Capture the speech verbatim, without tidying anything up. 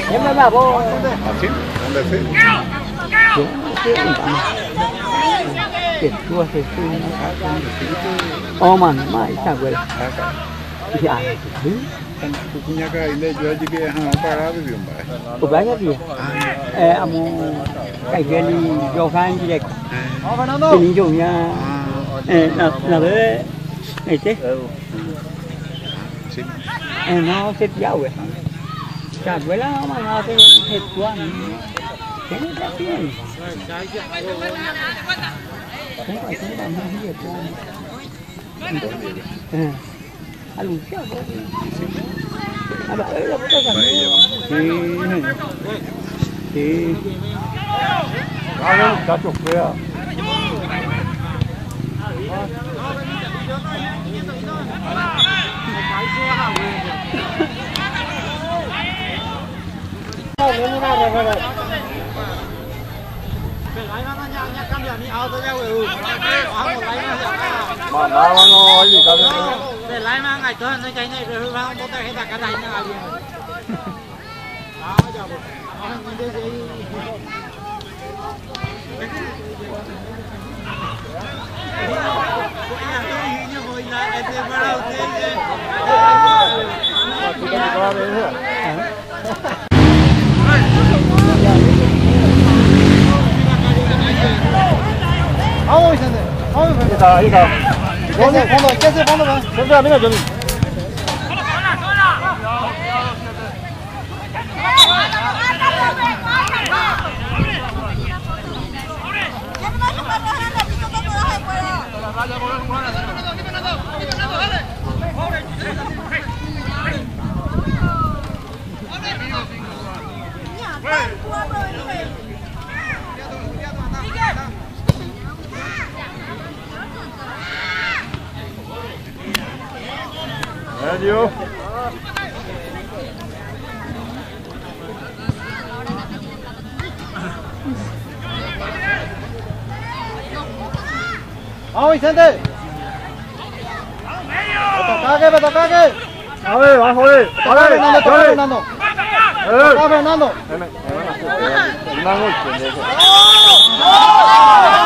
em mới bảo bố así ¿dónde fue? Tiệt chua thì xuyên ô mà mà sao vậy dạ thứ tu punya cái ini jual juga hang apa lagi belum bay của bé cái gì eh amo cái cái đi vô khang gì đấy cái đi vô nha eh là là đấy này chứ em nó xếp dao vậy chả vậy là mà nó thì hết quá cái này là cái này không phải chúng ta mang gì cho à anh sao vậy à bà ấy là cái gì thì thì à cá chục kia mà nó nó gì cả để lái mà ngày tới nó chạy này rồi vào bố tay hết cả này nó đi đó giờ mình đi đi 아우 있었네. 아우 이다 이다. 뭐네 번호 깨세 번호만. 전자 내가 좀. Radio. 아, Vicente. Tocaque, me tocaque. A ver, bajo él. A ver, Fernando, toca Fernando. Toca Fernando. Una noche.